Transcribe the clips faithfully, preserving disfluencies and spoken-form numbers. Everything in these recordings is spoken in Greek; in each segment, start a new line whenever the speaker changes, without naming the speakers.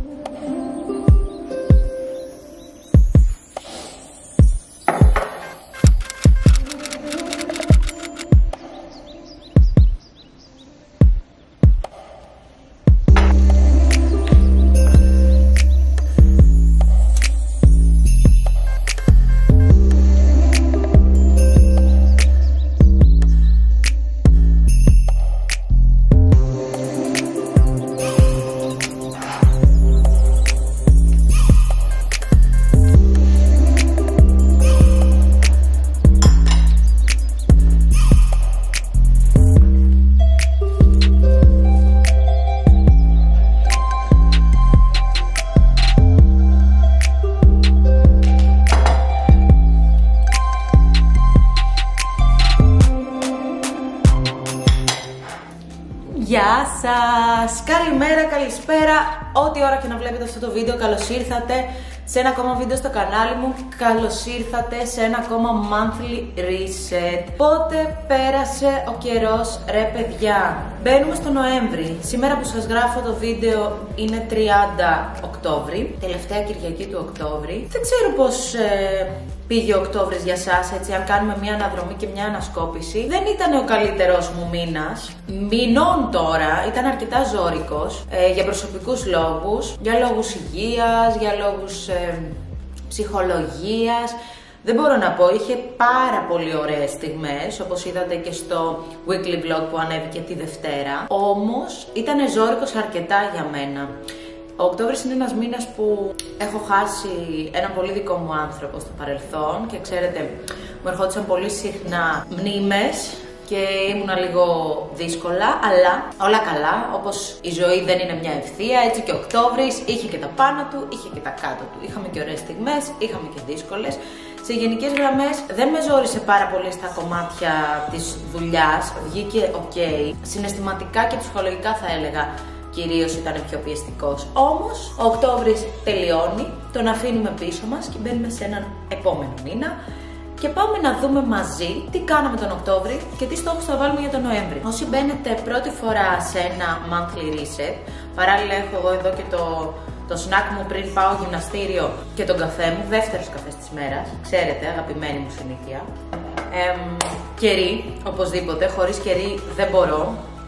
Γεια σας! Καλημέρα, καλησπέρα, ό,τι ώρα και να βλέπετε αυτό το βίντεο, καλώς ήρθατε σε ένα ακόμα βίντεο στο κανάλι μου. Καλώς ήρθατε σε ένα ακόμα monthly reset. Πότε πέρασε ο καιρός, ρε παιδιά? Μπαίνουμε στο Νοέμβρη. Σήμερα που σας γράφω το βίντεο είναι τριάντα Οκτώβρη, τελευταία Κυριακή του Οκτώβρη. Δεν ξέρω πώς ε, πήγε ο Οκτώβρης για σας, έτσι, αν κάνουμε μια αναδρομή και μια ανασκόπηση. Δεν ήταν ο καλύτερος μου μήνας. Μηνών τώρα, ήταν αρκετά ζώρικος, ε, για προσωπικούς λόγους, για λόγους υγείας, για λόγους ε, ψυχολογίας. Δεν μπορώ να πω, είχε πάρα πολύ ωραίες στιγμές, όπως είδατε και στο weekly vlog που ανέβηκε τη Δευτέρα. Όμως ήταν ζώρικος αρκετά για μένα. Ο Οκτώβρης είναι ένας μήνας που έχω χάσει έναν πολύ δικό μου άνθρωπο στο παρελθόν και ξέρετε, μου ερχόντουσαν πολύ συχνά μνήμες και ήμουνα λίγο δύσκολα, αλλά όλα καλά. Όπως η ζωή δεν είναι μια ευθεία, έτσι και ο Οκτώβρης είχε και τα πάνω του, είχε και τα κάτω του. Είχαμε και ωραίες στιγμές, είχαμε και δύσκολες. Σε γενικές γραμμές δεν με ζόρισε πάρα πολύ στα κομμάτια της δουλειάς, βγήκε ok. Συναισθηματικά και ψυχολογικά θα έλεγα κυρίως ήταν πιο πιεστικός. Όμως ο Οκτώβρης τελειώνει, τον αφήνουμε πίσω μας και μπαίνουμε σε έναν επόμενο μήνα. Και πάμε να δούμε μαζί τι κάναμε τον Οκτώβρη και τι στόχους θα βάλουμε για τον Νοέμβρη. Όσοι μπαίνετε πρώτη φορά σε ένα monthly reset, παράλληλα έχω εγώ εδώ και το, το snack μου πριν πάω γυμναστήριο και τον καφέ μου, δεύτερος καφές της μέρας, ξέρετε, αγαπημένη μου συνήθεια. Ε, κερί, οπωσδήποτε, χωρίς κερί δεν μπορώ.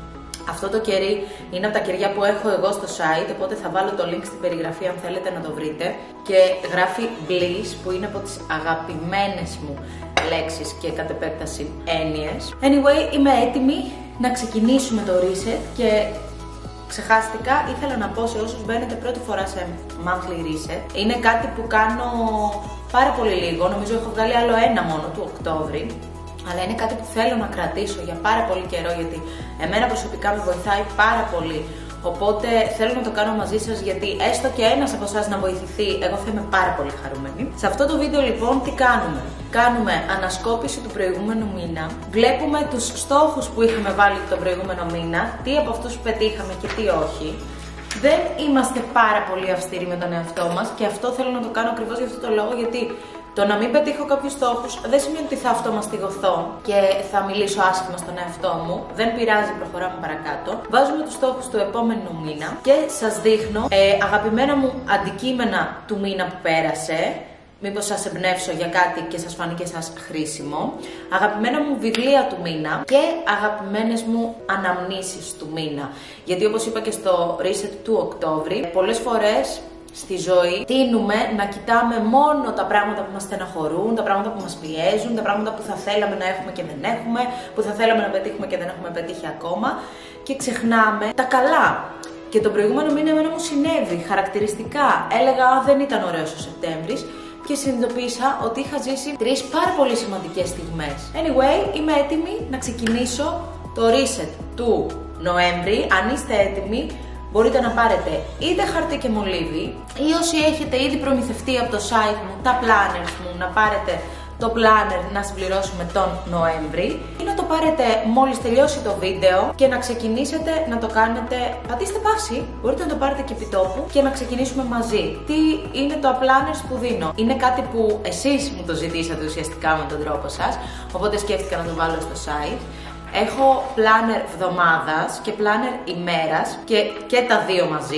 Αυτό το κερί είναι από τα κεριά που έχω εγώ στο site, οπότε θα βάλω το link στην περιγραφή αν θέλετε να το βρείτε. Και γράφει Bliss, που είναι από τις αγαπημένες μου λέξεις και κατ' επέκταση έννοιες. Anyway, είμαι έτοιμη να ξεκινήσουμε το reset και ξεχάστηκα, ήθελα να πω σε όσους μπαίνετε πρώτη φορά σε monthly reset. Είναι κάτι που κάνω πάρα πολύ λίγο, νομίζω έχω βγάλει άλλο ένα μόνο του Οκτώβρη. Αλλά είναι κάτι που θέλω να κρατήσω για πάρα πολύ καιρό, γιατί εμένα προσωπικά με βοηθάει πάρα πολύ. Οπότε θέλω να το κάνω μαζί σας, γιατί έστω και ένας από εσάς να βοηθηθεί, εγώ θα είμαι πάρα πολύ χαρούμενη. Σε αυτό το βίντεο λοιπόν τι κάνουμε? Κάνουμε ανασκόπηση του προηγούμενου μήνα, βλέπουμε τους στόχους που είχαμε βάλει τον προηγούμενο μήνα, τι από αυτούς πετύχαμε και τι όχι. Δεν είμαστε πάρα πολύ αυστηροί με τον εαυτό μας και αυτό θέλω να το κάνω ακριβώς για αυτό το λόγο, γιατί το να μην πετύχω κάποιους στόχους δεν σημαίνει ότι θα αυτομαστιγωθώ και θα μιλήσω άσχημα στον εαυτό μου. Δεν πειράζει, προχωράμε παρακάτω. Βάζουμε τους στόχους του επόμενου μήνα και σας δείχνω ε, αγαπημένα μου αντικείμενα του μήνα που πέρασε. Μήπως σας εμπνεύσω για κάτι και σας φάνηκε σας χρήσιμο. Αγαπημένα μου βιβλία του μήνα και αγαπημένες μου αναμνήσεις του μήνα. Γιατί όπως είπα και στο reset του Οκτώβρη, πολλές φορές στη ζωή τείνουμε να κοιτάμε μόνο τα πράγματα που μας στεναχωρούν, τα πράγματα που μας πιέζουν, τα πράγματα που θα θέλαμε να έχουμε και δεν έχουμε, που θα θέλαμε να πετύχουμε και δεν έχουμε πετύχει ακόμα, και ξεχνάμε τα καλά. Και τον προηγούμενο μήνα εμένα μου συνέβη χαρακτηριστικά. Έλεγα «Α, δεν ήταν ωραίος ο Σεπτέμβρης» και συνειδητοποίησα ότι είχα ζήσει τρεις πάρα πολύ σημαντικές στιγμές. Anyway, είμαι έτοιμη να ξεκινήσω το reset του Νοέμβρη. Αν είστε έτοιμοι, μπορείτε να πάρετε είτε χαρτί και μολύβι, ή όσοι έχετε ήδη προμηθευτεί από το site μου τα planners μου, να πάρετε το planner να συμπληρώσουμε τον Νοέμβρη, ή να το πάρετε μόλις τελειώσει το βίντεο και να ξεκινήσετε να το κάνετε. Πατήστε πάση, μπορείτε να το πάρετε και επί τόπου και να ξεκινήσουμε μαζί. Τι είναι το planners που δίνω? Είναι κάτι που εσείς μου το ζητήσατε ουσιαστικά με τον τρόπο σας, οπότε σκέφτηκα να το βάλω στο site. Έχω planner εβδομάδας και planner ημέρας και, και τα δύο μαζί.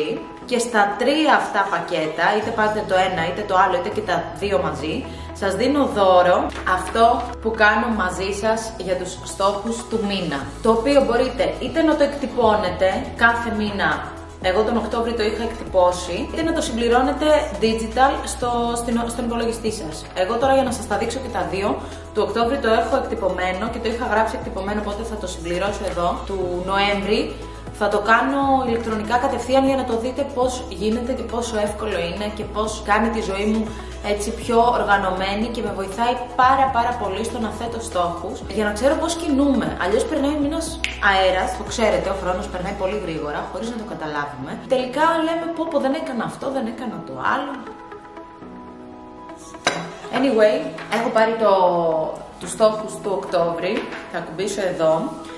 και στα τρία αυτά πακέτα, είτε πάτε το ένα είτε το άλλο είτε και τα δύο μαζί, σας δίνω δώρο αυτό που κάνω μαζί σας για τους στόχους του μήνα. Το οποίο μπορείτε είτε να το εκτυπώνετε κάθε μήνα, εγώ τον Οκτώβριο το είχα εκτυπώσει, είτε να το συμπληρώνετε digital στο, στην, στον υπολογιστή σας. Εγώ τώρα για να σας τα δείξω και τα δύο, του Οκτώβριο το έχω εκτυπωμένο και το είχα γράψει εκτυπωμένο, οπότε θα το συμπληρώσω εδώ, του Νοέμβρη. Θα το κάνω ηλεκτρονικά κατευθείαν για να το δείτε πώς γίνεται και πόσο εύκολο είναι και πώς κάνει τη ζωή μου έτσι πιο οργανωμένη και με βοηθάει πάρα πάρα πολύ στο να θέτω στόχους για να ξέρω πώς κινούμε. Αλλιώς περνάει ο μήνας αέρας, το ξέρετε, ο χρόνος περνάει πολύ γρήγορα χωρίς να το καταλάβουμε. Τελικά λέμε πω πω δεν έκανα αυτό, δεν έκανα το άλλο. Anyway, έχω πάρει το, τους στόχους του Οκτώβρη, θα ακουμπήσω εδώ.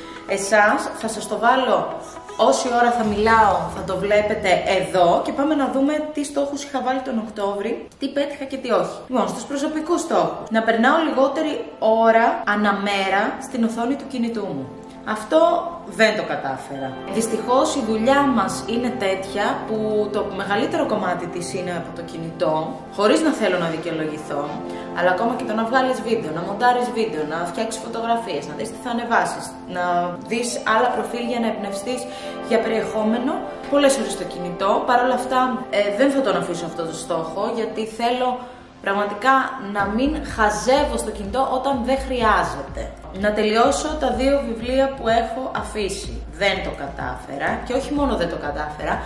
Εσάς θα σας το βάλω όση ώρα θα μιλάω, θα το βλέπετε εδώ και πάμε να δούμε τι στόχους είχα βάλει τον Οκτώβρη, τι πέτυχα και τι όχι. Λοιπόν, στους προσωπικούς στόχους, να περνάω λιγότερη ώρα αναμέρα στην οθόνη του κινητού μου. Αυτό δεν το κατάφερα. Δυστυχώς η δουλειά μας είναι τέτοια που το μεγαλύτερο κομμάτι της είναι από το κινητό, χωρίς να θέλω να δικαιολογηθώ, αλλά ακόμα και το να βγάλεις βίντεο, να μοντάρεις βίντεο, να φτιάξεις φωτογραφίες, να δεις τι θα ανεβάσεις, να δεις άλλα προφίλ για να εμπνευστείς για περιεχόμενο, πολλές ώρες στο κινητό. Παρ' όλα αυτά ε, δεν θα τον αφήσω αυτό το στόχο, γιατί θέλω πραγματικά να μην χαζεύω στο κινητό όταν δεν χρειάζεται. Να τελειώσω τα δύο βιβλία που έχω αφήσει. Δεν το κατάφερα και όχι μόνο δεν το κατάφερα,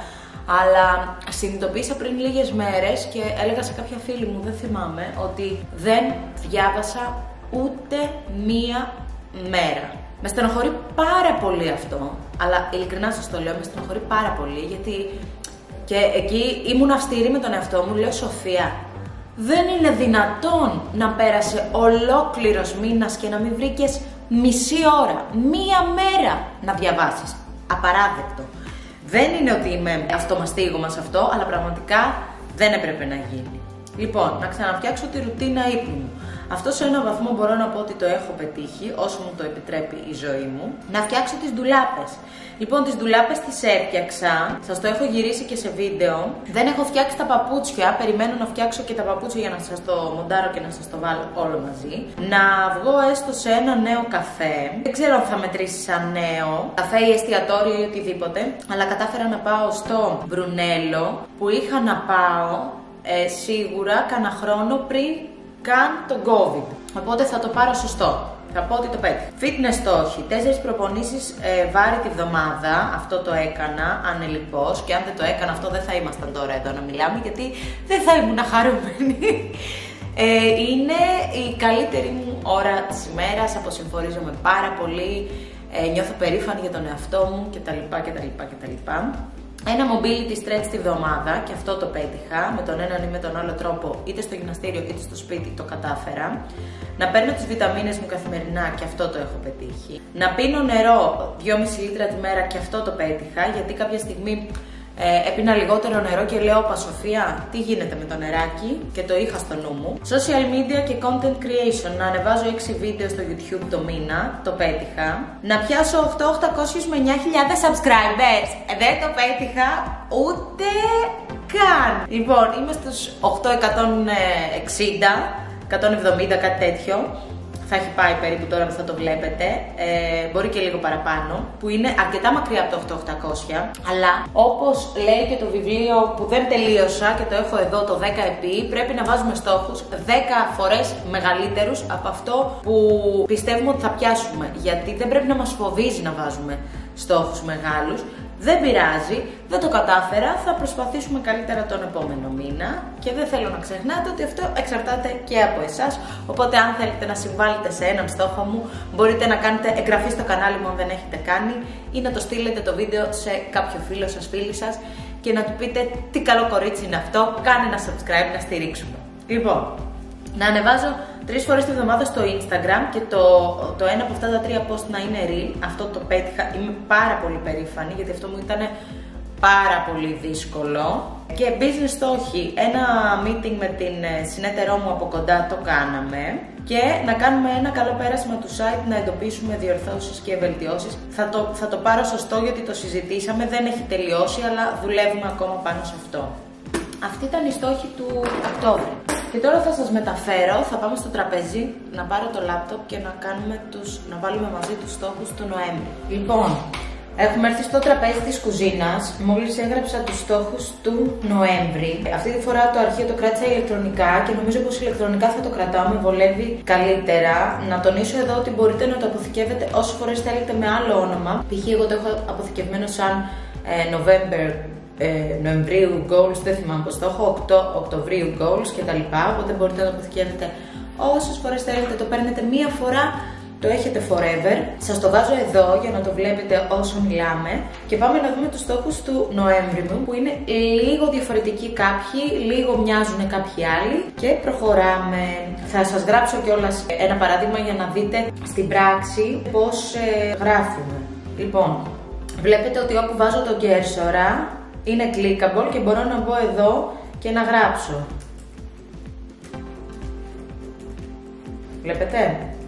αλλά συνειδητοποίησα πριν λίγες μέρες και έλεγα σε κάποια φίλη μου, δεν θυμάμαι, ότι δεν διάβασα ούτε μία μέρα. Με στενοχωρεί πάρα πολύ αυτό, αλλά ειλικρινά σας το λέω, με στενοχωρεί πάρα πολύ, γιατί και εκεί ήμουν αυστηρή με τον εαυτό μου, λέω Σοφία, δεν είναι δυνατόν να πέρασε ολόκληρος μήνας και να μην βρήκες μισή ώρα, μία μέρα να διαβάσεις. Απαράδεκτο. Δεν είναι ότι είμαι αυτομαστίγωμα σε αυτό, αλλά πραγματικά δεν έπρεπε να γίνει. Λοιπόν, να ξαναφτιάξω τη ρουτίνα ύπνου μου. Αυτό σε έναν βαθμό μπορώ να πω ότι το έχω πετύχει, όσο μου το επιτρέπει η ζωή μου. Να φτιάξω τις ντουλάπες. Λοιπόν, τις ντουλάπες τις έφτιαξα, σας το έχω γυρίσει και σε βίντεο. Δεν έχω φτιάξει τα παπούτσια, περιμένω να φτιάξω και τα παπούτσια για να σας το μοντάρω και να σας το βάλω όλο μαζί. Να βγω έστω σε ένα νέο καφέ. Δεν ξέρω αν θα μετρήσει σαν νέο, καφέ ή εστιατόριο ή οτιδήποτε, αλλά κατάφερα να πάω στο Μπρουνέλο που είχα να πάω ε, σίγουρα κάνα χρόνο πριν καν τον COVID. Οπότε θα το πάρω σωστό. Θα πω ότι το πέτυχα. Fitness στόχοι. Τέσσερις προπονήσεις ε, βάρη τη βδομάδα. Αυτό το έκανα ανελιπώς. Και αν δεν το έκανα αυτό, δεν θα ήμασταν τώρα εδώ να μιλάμε, γιατί δεν θα ήμουν χαρούμενη. Ε, είναι η καλύτερη μου ώρα της ημέρας. Αποσυμφορίζομαι πάρα πολύ. Ε, νιώθω περήφανη για τον εαυτό μου κτλ. κτλ, κτλ. Ένα mobility stretch τη βδομάδα, και αυτό το πέτυχα, με τον έναν ή με τον άλλο τρόπο, είτε στο γυμναστήριο είτε στο σπίτι το κατάφερα. Να παίρνω τις βιταμίνες μου καθημερινά, και αυτό το έχω πετύχει. Να πίνω νερό δυόμισι λίτρα τη μέρα, και αυτό το πέτυχα, γιατί κάποια στιγμή ε, έπινα λιγότερο νερό και λέω, Πα Σοφία, τι γίνεται με το νεράκι, και το είχα στο νου μου. Social media και content creation, να ανεβάζω έξι βίντεο στο YouTube το μήνα, το πέτυχα. Να πιάσω οκτώ χιλιάδες οκτακόσιους με εννιά χιλιάδες subscribers, δεν το πέτυχα ούτε καν. Λοιπόν, είμαι στους οκτώ χιλιάδες εκατόν εξήντα, εκατόν εβδομήντα, κάτι τέτοιο. Θα έχει πάει περίπου τώρα που θα το βλέπετε, ε, μπορεί και λίγο παραπάνω, που είναι αρκετά μακριά από το οκτώ χιλιάδες οκτακόσια, αλλά όπως λέει και το βιβλίο που δεν τελείωσα και το έχω εδώ, το δέκα επί, πρέπει να βάζουμε στόχους δέκα φορές μεγαλύτερους από αυτό που πιστεύουμε ότι θα πιάσουμε, γιατί δεν πρέπει να μας φοβίζει να βάζουμε στόχους μεγάλους. Δεν πειράζει, δεν το κατάφερα, θα προσπαθήσουμε καλύτερα τον επόμενο μήνα, και δεν θέλω να ξεχνάτε ότι αυτό εξαρτάται και από εσάς. Οπότε αν θέλετε να συμβάλλετε σε έναν στόχο μου, μπορείτε να κάνετε εγγραφή στο κανάλι μου αν δεν έχετε κάνει, ή να το στείλετε το βίντεο σε κάποιο φίλο σας, φίλη σας, και να του πείτε τι καλό κορίτσι είναι αυτό, κάνε ένα subscribe να στηρίξουμε. Λοιπόν, να ανεβάζω τρεις φορές τη βδομάδα στο Instagram, και το, το ένα από αυτά τα τρία post να είναι reel. Αυτό το πέτυχα, είμαι πάρα πολύ περήφανη, γιατί αυτό μου ήταν πάρα πολύ δύσκολο. Και business στόχοι, ένα meeting με την συνεταιρό μου από κοντά το κάναμε. Και να κάνουμε ένα καλό πέρασμα του site, να εντοπίσουμε διορθώσεις και βελτιώσεις. Θα το, θα το πάρω σωστό γιατί το συζητήσαμε, δεν έχει τελειώσει, αλλά δουλεύουμε ακόμα πάνω σε αυτό. Αυτή ήταν η στόχη του Οκτώβρη. Και τώρα θα σας μεταφέρω, θα πάμε στο τραπέζι, να πάρω το λάπτοπ και να, κάνουμε τους, να βάλουμε μαζί τους στόχους του Νοέμβρη. Λοιπόν, έχουμε έρθει στο τραπέζι της κουζίνας, μόλις έγραψα τους στόχους του Νοέμβρη. Αυτή τη φορά το αρχείο το κράτησα ηλεκτρονικά και νομίζω πως ηλεκτρονικά θα το κρατάω, με βολεύει καλύτερα. Να τονίσω εδώ ότι μπορείτε να το αποθηκεύετε όσες φορές θέλετε με άλλο όνομα. Π.χ. εγώ το έχω αποθηκευμένο σαν ε, November, ε, Νοεμβρίου goals, δεν θυμάμαι πως το έχω, Οκτωβρίου goals κτλ. Οπότε μπορείτε να το αποθηκεύετε όσες φορές θέλετε, το παίρνετε μία φορά. Το έχετε forever. Σας το βάζω εδώ για να το βλέπετε όσο μιλάμε. Και πάμε να δούμε τους στόχους του Νοέμβρη μου, που είναι λίγο διαφορετικοί κάποιοι, λίγο μοιάζουν κάποιοι άλλοι. Και προχωράμε. Θα σας γράψω κιόλας ένα παράδειγμα για να δείτε στην πράξη πώς ε, γράφουμε. Λοιπόν, βλέπετε ότι όπου βάζω το κέρσορα είναι clickable και μπορώ να μπω εδώ και να γράψω. Βλέπετε?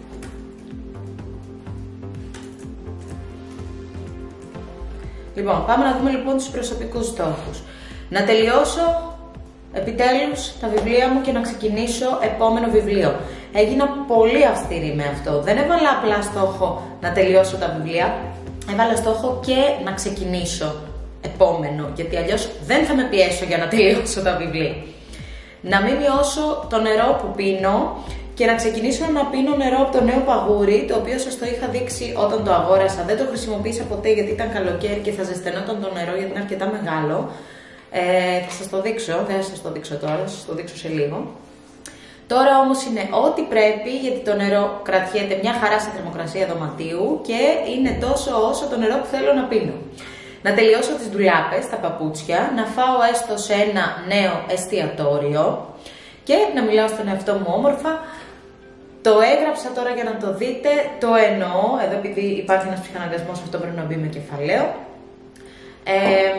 Λοιπόν, πάμε να δούμε λοιπόν τους προσωπικούς στόχους. Να τελειώσω επιτέλους τα βιβλία μου και να ξεκινήσω επόμενο βιβλίο. Έγινα πολύ αυστηρή με αυτό. Δεν έβαλα απλά στόχο να τελειώσω τα βιβλία, έβαλα στόχο και να ξεκινήσω επόμενο, γιατί αλλιώς δεν θα με πιέσω για να τελειώσω τα βιβλία. Να μην μειώσω το νερό που πίνω και να ξεκινήσω να πίνω νερό από το νέο παγούρι, το οποίο σας το είχα δείξει όταν το αγόρασα. Δεν το χρησιμοποίησα ποτέ γιατί ήταν καλοκαίρι και θα ζεσθενόταν το νερό γιατί είναι αρκετά μεγάλο. Ε, θα σας το δείξω, δεν θα σας το δείξω τώρα, θα σας το δείξω σε λίγο. Τώρα όμως είναι ό,τι πρέπει, γιατί το νερό κρατιέται μια χαρά σε θερμοκρασία δωματίου και είναι τόσο όσο το νερό που θέλω να πίνω. Να τελειώσω τις ντουλάπες, τα παπούτσια, να φάω έστω σε ένα νέο εστιατόριο και να μιλάω στον εαυτό μου όμορφα. Το έγραψα τώρα για να το δείτε, το εννοώ, εδώ επειδή υπάρχει ένας ψυχαναγκασμός, αυτό πρέπει να μπει με κεφαλαίο. Ε,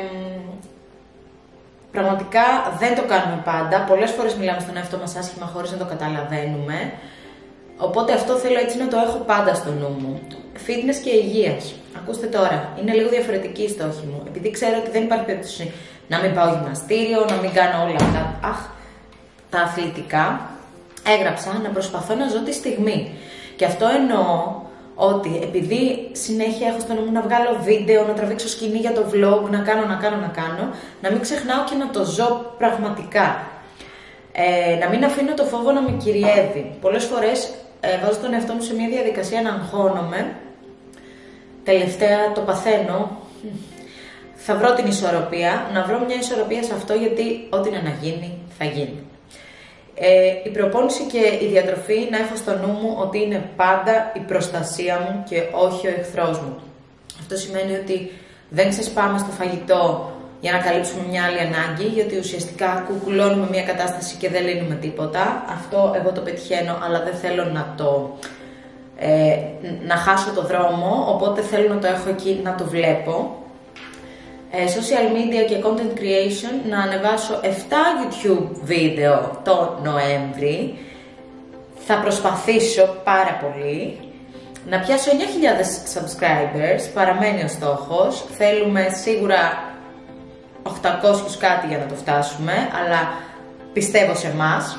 πραγματικά δεν το κάνουμε πάντα, πολλές φορές μιλάμε στον εαυτό μας άσχημα χωρίς να το καταλαβαίνουμε. Οπότε αυτό θέλω έτσι να το έχω πάντα στο νου μου. Fitness και υγείας. Ακούστε τώρα, είναι λίγο διαφορετική η στόχη μου. Επειδή ξέρω ότι δεν υπάρχει περίπτωση να μην πάω γυμναστήριο, να μην κάνω όλα αυτά. Αχ, τα αθλητικά. Έγραψα να προσπαθώ να ζω τη στιγμή. Και αυτό εννοώ ότι επειδή συνέχεια έχω στο νου μου να βγάλω βίντεο, να τραβήξω σκηνή για το vlog, να κάνω, να κάνω, να κάνω, να μην ξεχνάω και να το ζω πραγματικά. Ε, να μην αφήνω το φόβο να με κυριεύει. Πολλές φορές ε, βάζω τον εαυτό μου σε μια διαδικασία να αγχώνομαι. Τελευταία το παθαίνω. Θα βρω την ισορροπία, να βρω μια ισορροπία σε αυτό, γιατί ό,τι είναι να γίνει, θα γίνει. Ε, η προπόνηση και η διατροφή να έχω στο νου μου ότι είναι πάντα η προστασία μου και όχι ο εχθρός μου. Αυτό σημαίνει ότι δεν ξεσπάμε στο φαγητό για να καλύψουμε μια άλλη ανάγκη, γιατί ουσιαστικά κουκουλώνουμε μια κατάσταση και δεν λύνουμε τίποτα. Αυτό εγώ το πετυχαίνω, αλλά δεν θέλω να το ε, να χάσω το δρόμο, οπότε θέλω να το έχω εκεί, να το βλέπω. Ε, social media και content creation, να ανεβάσω επτά YouTube βίντεο το Νοέμβρη. Θα προσπαθήσω πάρα πολύ. Να πιάσω εννιά χιλιάδες subscribers, παραμένει ο στόχος. Θέλουμε σίγουρα οκτακόσιους κάτι για να το φτάσουμε, αλλά πιστεύω σε εμάς.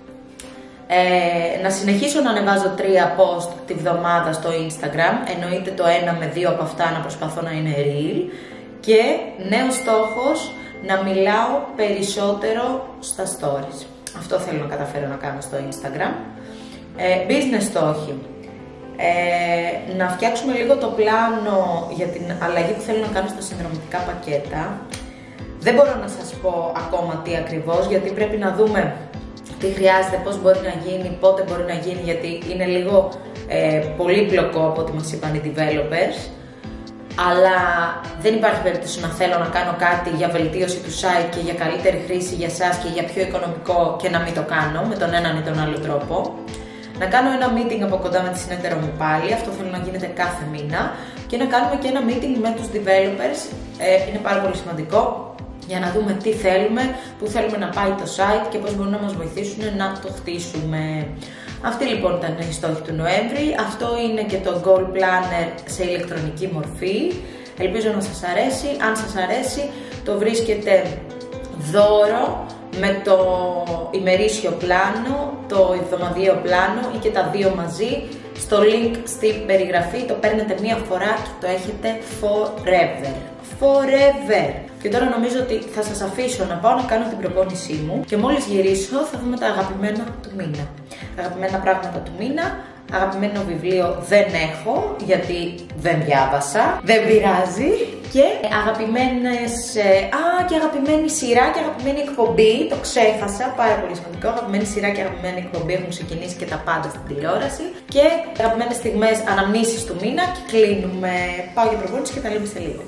Ε, να συνεχίσω να ανεβάζω τρία post τη βδομάδα στο Instagram, εννοείται το ένα με δύο από αυτά να προσπαθώ να είναι reel. Και νέος στόχος, να μιλάω περισσότερο στα stories. Αυτό θέλω να καταφέρω να κάνω στο Instagram. Ε, business στόχοι. Ε, να φτιάξουμε λίγο το πλάνο για την αλλαγή που θέλω να κάνω στα συνδρομητικά πακέτα. Δεν μπορώ να σας πω ακόμα τι ακριβώς, γιατί πρέπει να δούμε τι χρειάζεται, πώς μπορεί να γίνει, πότε μπορεί να γίνει, γιατί είναι λίγο ε, πολύπλοκο από ό,τι μας είπαν οι developers. Αλλά δεν υπάρχει περίπτωση να θέλω να κάνω κάτι για βελτίωση του site και για καλύτερη χρήση για εσάς και για πιο οικονομικό και να μην το κάνω με τον έναν ή τον άλλο τρόπο. Να κάνω ένα meeting από κοντά με τη συνεταιρό μου πάλι, αυτό θέλω να γίνεται κάθε μήνα. και να κάνουμε και ένα meeting με τους developers. Ε, είναι πάρα πολύ σημαντικό για να δούμε τι θέλουμε, πού θέλουμε να πάει το site και πώς μπορούν να μας βοηθήσουν να το χτίσουμε. Αυτή λοιπόν ήταν η στόχη του Νοέμβρη. Αυτό είναι και το Goal Planner σε ηλεκτρονική μορφή. Ελπίζω να σας αρέσει. Αν σας αρέσει, το βρίσκετε δώρο με το ημερήσιο πλάνο, το εβδομαδιαίο πλάνο ή και τα δύο μαζί στο link στην περιγραφή. Το παίρνετε μία φορά και το έχετε forever. Forever! Και τώρα νομίζω ότι θα σας αφήσω να πάω να κάνω την προπόνησή μου και μόλις γυρίσω θα δούμε τα αγαπημένα του μήνα. Τα αγαπημένα πράγματα του μήνα. Αγαπημένο βιβλίο δεν έχω, γιατί δεν διάβασα, δεν πειράζει. Και αγαπημένες, α, και αγαπημένη σειρά και αγαπημένη εκπομπή, το ξέχασα, πάρα πολύ σημαντικό. Αγαπημένη σειρά και αγαπημένη εκπομπή έχουν ξεκινήσει και τα πάντα στην τηλεόραση. Και αγαπημένες στιγμές, αναμνήσεις του μήνα και κλείνουμε. Πάω για προπόνηση και τα λέμε σε λίγο.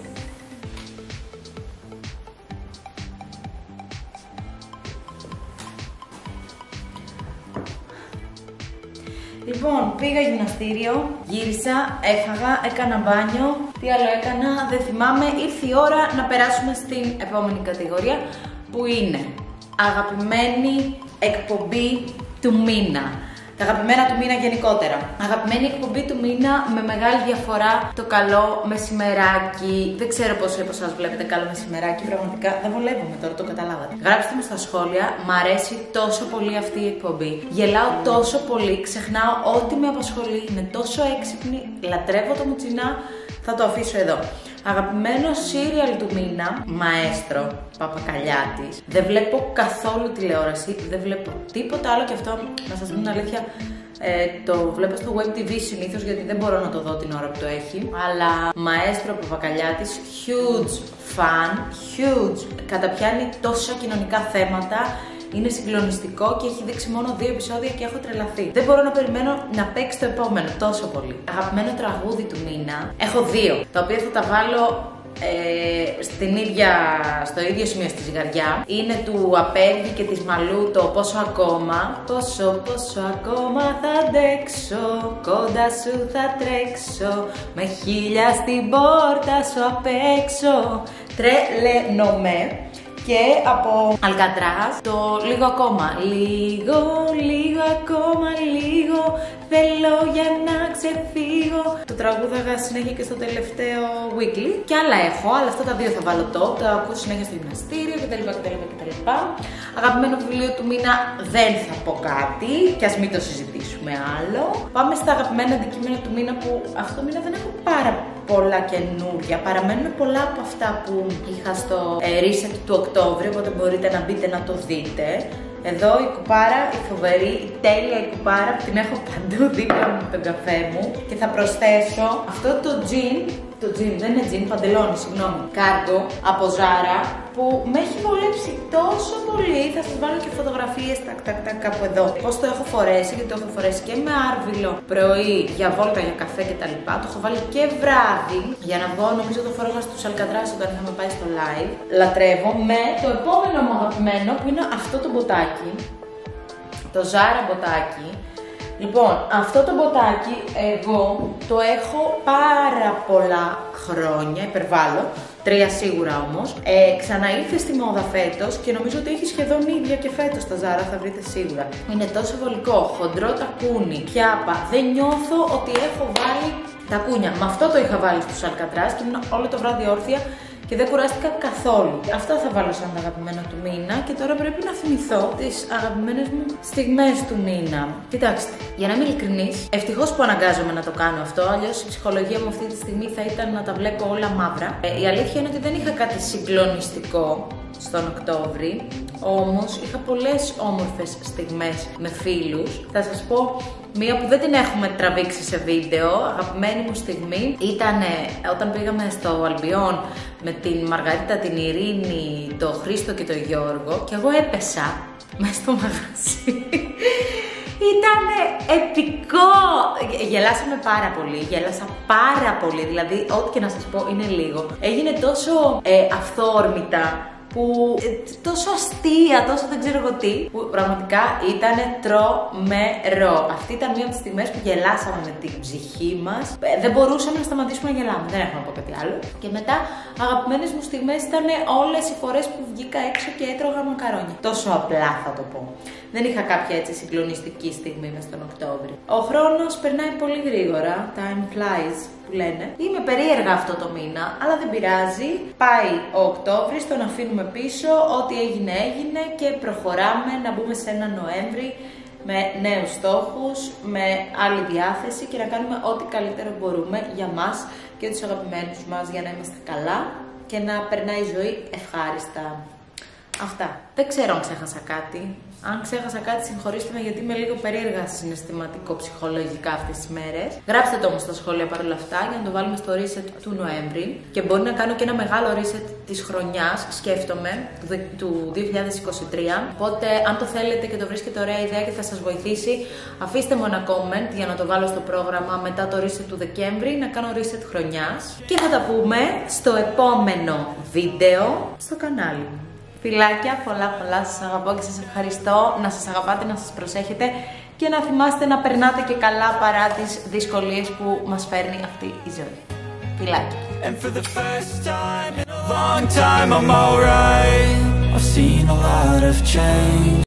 Λοιπόν, πήγα γυμναστήριο, γύρισα, έφαγα, έκανα μπάνιο. Τι άλλο έκανα, δεν θυμάμαι. Ήρθε η ώρα να περάσουμε στην επόμενη κατηγορία που είναι αγαπημένη εκπομπή του μήνα. Τα αγαπημένα του μήνα γενικότερα. Αγαπημένη εκπομπή του μήνα με μεγάλη διαφορά, το καλό μεσημεράκι. Δεν ξέρω πόσο από εσάς βλέπετε καλό μεσημεράκι, πραγματικά δεν βολεύομαι τώρα, το καταλάβατε. Γράψτε μου στα σχόλια, μ' αρέσει τόσο πολύ αυτή η εκπομπή. Γελάω τόσο πολύ, ξεχνάω ό,τι με απασχολεί, είναι τόσο έξυπνη, λατρεύω το μουτσινά, θα το αφήσω εδώ. Αγαπημένο σύριαλ του μήνα, Μαέστρο, Παπακαλιάτης. Δεν βλέπω καθόλου τηλεόραση, δεν βλέπω τίποτα άλλο και αυτό, να σας πω την αλήθεια, ε, το βλέπω στο Web τι βι συνήθως γιατί δεν μπορώ να το δω την ώρα που το έχει. Αλλά Μαέστρο, Παπακαλιάτης, huge fan, huge. Καταπιάνει τόσα κοινωνικά θέματα. Είναι συγκλονιστικό και έχει δείξει μόνο δύο επεισόδια και έχω τρελαθεί. Δεν μπορώ να περιμένω να παίξει το επόμενο τόσο πολύ. Αγαπημένο τραγούδι του μήνα. Έχω δύο, τα οποία θα τα βάλω ε, στην ίδια, στο ίδιο σημείο στη ζυγαριά. Είναι του Απέδη και της Μαλού το Πόσο ακόμα. Πόσο, πόσο ακόμα θα αντέξω, κοντά σου θα τρέξω, με χίλια στην πόρτα σου απ' έξω. Τρελαίνομαι. Και από Αλκατράς το Λίγο ακόμα. Λίγο, λίγο ακόμα, λίγο θέλω για να ξεφύγω. Το τραγούδαγα συνέχεια και στο τελευταίο weekly. Και άλλα έχω, αλλά αυτά τα δύο θα βάλω top. Τα ακούω συνέχεια στο γυμναστήριο κτλ. κτλ, κτλ. Αγαπημένο βιβλίο του μήνα δεν θα πω κάτι και ας μην το συζητήσουμε άλλο. Πάμε στα αγαπημένα αντικείμενα του μήνα που αυτό το μήνα δεν έχω πάρα πολλά καινούρια. Παραμένουν πολλά από αυτά που είχα στο ε, reset του Οκτώβρη, οπότε μπορείτε να μπείτε να το δείτε. Εδώ η κουπάρα, η φοβερή, η τέλεια η κουπάρα που την έχω παντού δίπλα μου με τον καφέ μου. Και θα προσθέσω αυτό το jean, το jean δεν είναι jean, παντελόνι, συγγνώμη, cargo από Zara που με έχει βολέψει τόσο πολύ. Θα σας βάλω και φωτογραφίες τακ, τακ, τακ, κάπου εδώ. Πώς το έχω φορέσει, γιατί το έχω φορέσει και με άρβιλο πρωί για βόλτα, για καφέ κτλ. Το έχω βάλει και βράδυ για να βγω, νομίζω το φόραγα στους Αλκατράς όταν είχαμε πάει στο live. Λατρεύω με το επόμενο μου αγαπημένο που είναι αυτό το μποτάκι. Το Zara μποτάκι. Λοιπόν, αυτό το μποτάκι εγώ το έχω πάρα πολλά χρόνια, υπερβάλλω, τρία σίγουρα όμως. Ε, ξαναήρθε στη μόδα φέτος και νομίζω ότι έχει σχεδόν ίδια και φέτος τα Zara, θα βρείτε σίγουρα. Είναι τόσο βολικό, χοντρό τακούνι, πιάπα, δεν νιώθω ότι έχω βάλει τακούνια. Με αυτό το είχα βάλει στους Αλκατράς και ήμουν όλο το βράδυ όρθια και δεν κουράστηκα καθόλου. Αυτά θα βάλω σαν τα αγαπημένα του μήνα και τώρα πρέπει να θυμηθώ τις αγαπημένες μου στιγμές του μήνα. Κοιτάξτε, για να είμαι ειλικρινής, ευτυχώς που αναγκάζομαι να το κάνω αυτό, αλλιώς η ψυχολογία μου αυτή τη στιγμή θα ήταν να τα βλέπω όλα μαύρα. Ε, η αλήθεια είναι ότι δεν είχα κάτι συγκλονιστικό στον Οκτώβρη, όμως είχα πολλές όμορφες στιγμές με φίλους. Θα σας πω μία που δεν την έχουμε τραβήξει σε βίντεο, αγαπημένη μου στιγμή, ήταν όταν πήγαμε στο Αλμπιόν με την Μαργαρίτα, την Ειρήνη, το Χρήστο και το Γιώργο και εγώ έπεσα μέσα στο μαγαζί. Ήτανε επικό! Γελάσαμε πάρα πολύ, γέλασα πάρα πολύ, δηλαδή ό,τι και να σας πω είναι λίγο. Έγινε τόσο ε, αυθόρμητα που ε, τόσο αστεία, τόσο δεν ξέρω εγώ τι, που πραγματικά ήταν τρομερό. Αυτή ήταν μία από τις στιγμές που γελάσαμε με την ψυχή μας. Ε, δεν μπορούσαμε να σταματήσουμε να γελάμε, δεν έχω να πω κάτι άλλο. Και μετά, αγαπημένες μου στιγμές ήταν όλες οι φορές που βγήκα έξω και έτρωγα μακαρόνια. Τόσο απλά θα το πω. Δεν είχα κάποια έτσι συγκλονιστική στιγμή μες τον Οκτώβρη. Ο χρόνος περνάει πολύ γρήγορα, time flies που λένε. Είμαι περίεργα αυτό το μήνα, αλλά δεν πειράζει. Πάει ο Οκτώβρης, τον αφήνουμε πίσω, ό,τι έγινε έγινε και προχωράμε να μπούμε σε ένα Νοέμβρη με νέους στόχους, με άλλη διάθεση και να κάνουμε ό,τι καλύτερο μπορούμε για μας και τους αγαπημένους μας για να είμαστε καλά και να περνάει η ζωή ευχάριστα. Αυτά. Δεν ξέρω αν ξέχασα κάτι. Αν ξέχασα κάτι, συγχωρήστε με γιατί είμαι λίγο περίεργα συναισθηματικό-ψυχολογικά αυτές τις μέρες. Γράψτε το όμως στα σχόλια παρόλα αυτά για να το βάλουμε στο reset του Νοέμβρη. Και μπορεί να κάνω και ένα μεγάλο reset της χρονιάς, σκέφτομαι, του δύο χιλιάδες είκοσι τρία. Οπότε, αν το θέλετε και το βρίσκετε ωραία ιδέα και θα σας βοηθήσει, αφήστε μου ένα comment για να το βάλω στο πρόγραμμα μετά το reset του Δεκέμβρη, να κάνω reset χρονιάς. Και θα τα πούμε στο επόμενο βίντεο στο κανάλι μου. Φιλάκια, πολλά πολλά, σας αγαπώ και σας ευχαριστώ. Να σας αγαπάτε, να σας προσέχετε και να θυμάστε να περνάτε και καλά παρά τις δυσκολίες που μας φέρνει αυτή η ζωή. Φιλάκια. And for the first time in a long time I'm alright. I've seen a lot of change.